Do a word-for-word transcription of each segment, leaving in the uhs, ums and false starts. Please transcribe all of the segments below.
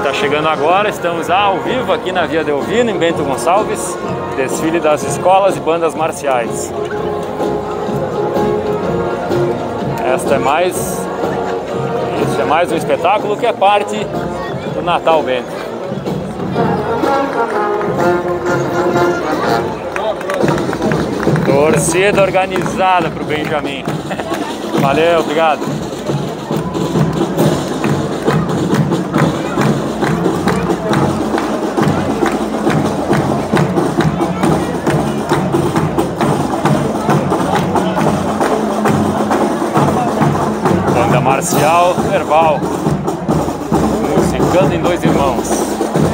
Está chegando agora, estamos ao vivo aqui na Via Delvino, em Bento Gonçalves, desfile das escolas e bandas marciais. Esta é mais, isso é mais um espetáculo que é parte do Natal Bento. Torcida organizada para o Benjamin. Valeu, obrigado. Banda marcial verbal, musicando em dois irmãos.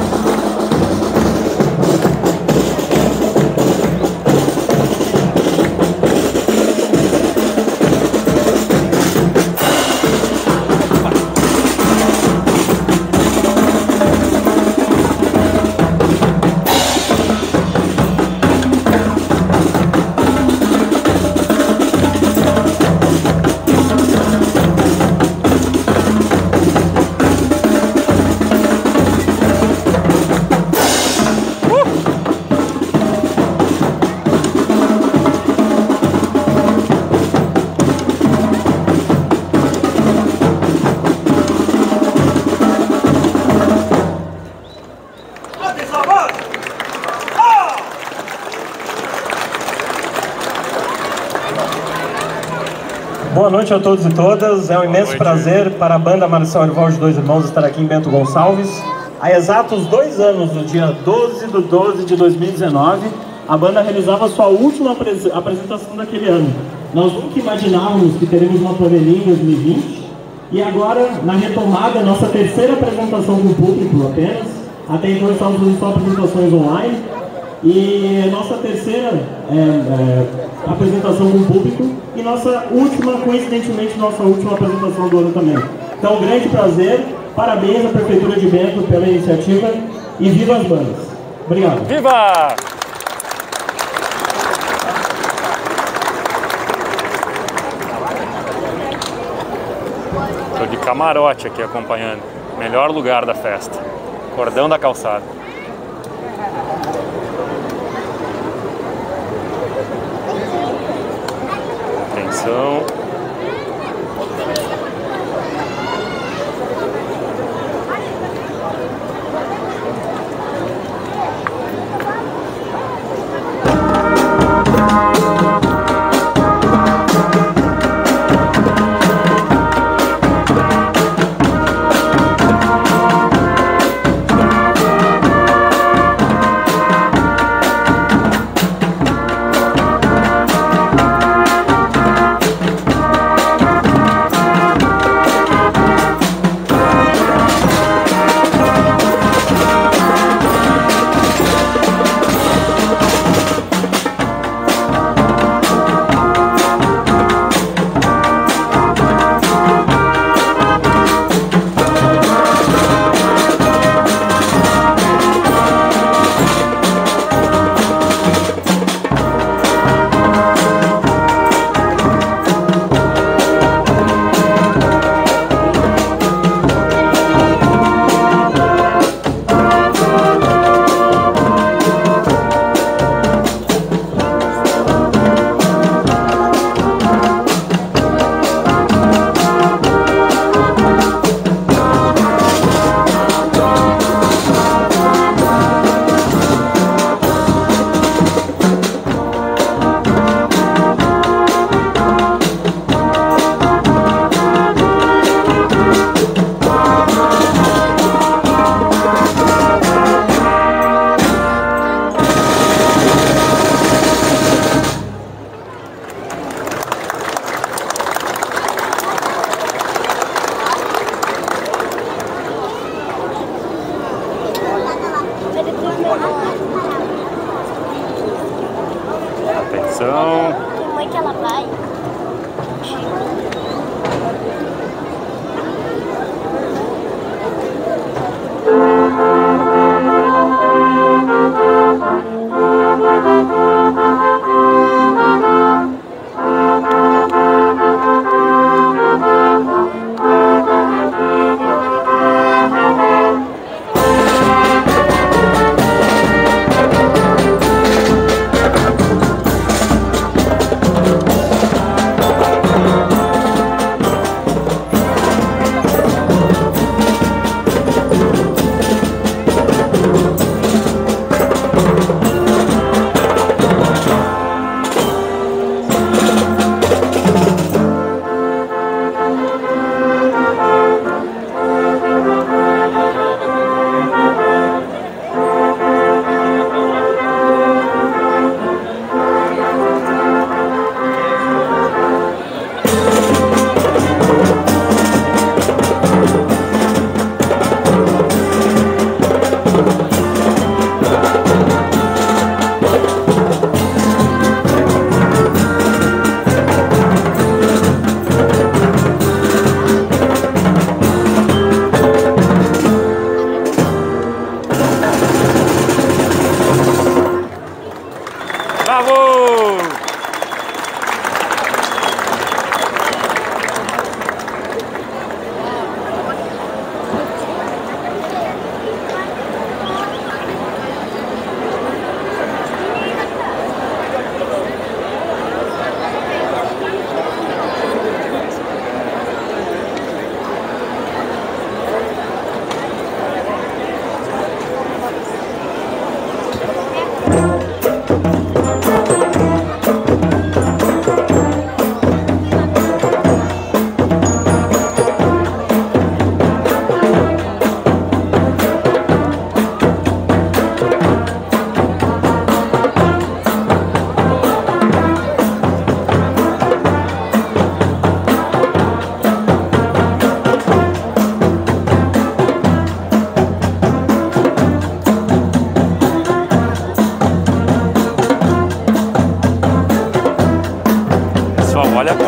Boa noite a todos e todas, é um imenso prazer para a Banda Marcial Verbal de Dois Irmãos estar aqui em Bento Gonçalves. Há exatos dois anos, no dia doze de doze de dois mil e dezenove, a banda realizava sua última apresentação daquele ano. Nós nunca imaginávamos que teremos uma pandemia em dois mil e vinte, e agora, na retomada, nossa terceira apresentação com o público apenas. Até então estávamos fazendo só apresentações online, e nossa terceira é, é, apresentação com o público e nossa última, coincidentemente, nossa última apresentação do ano também. Então, um grande prazer, parabéns à Prefeitura de Bento pela iniciativa e viva as bandas! Obrigado! Viva! Estou de camarote aqui acompanhando, melhor lugar da festa, cordão da calçada. Atenção. Atenção. Como é que ela vai?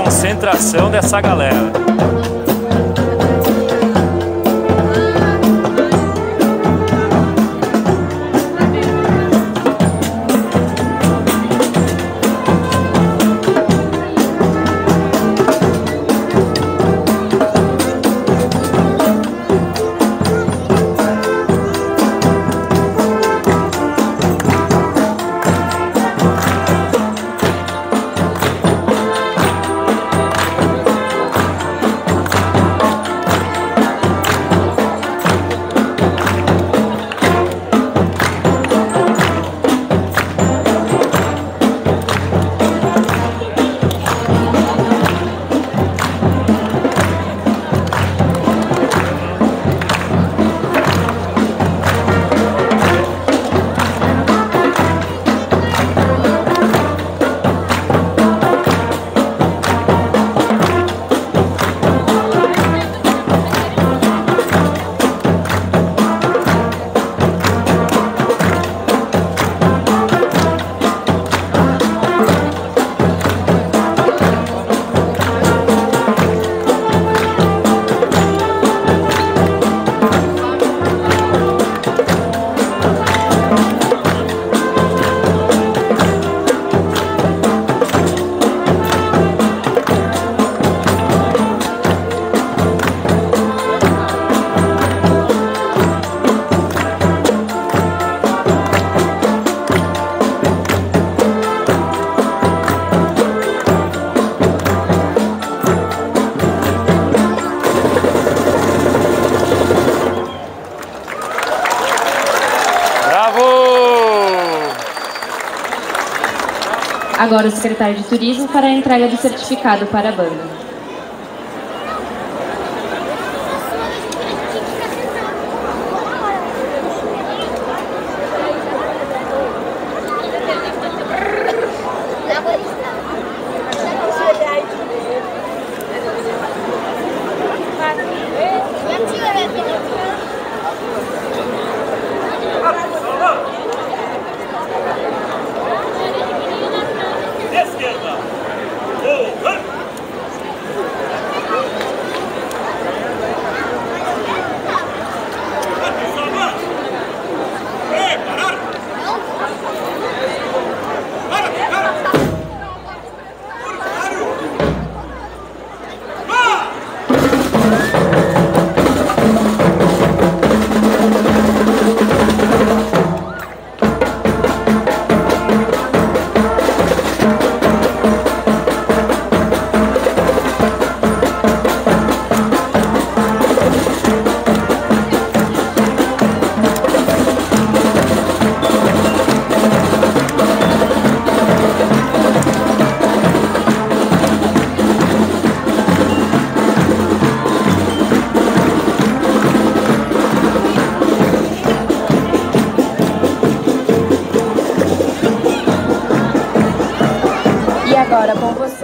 concentração dessa galera. Agora o secretário de Turismo para a entrega do certificado para a banda. Agora com você.